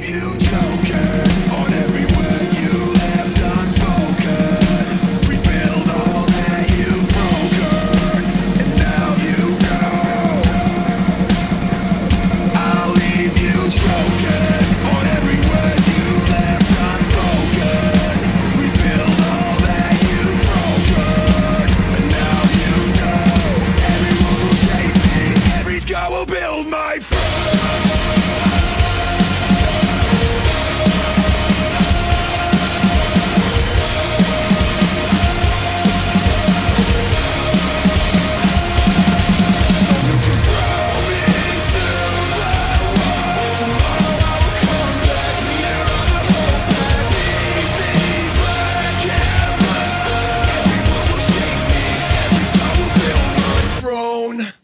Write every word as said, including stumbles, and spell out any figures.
leave you choking on every word you left unspoken. Rebuild all that you've broken, and now you know I'll leave you choking on every word you left unspoken. Rebuild all that you've broken, and now you know everyone will shape me. Every scar will build my throne. Everyone will shake me, every star will build my throne.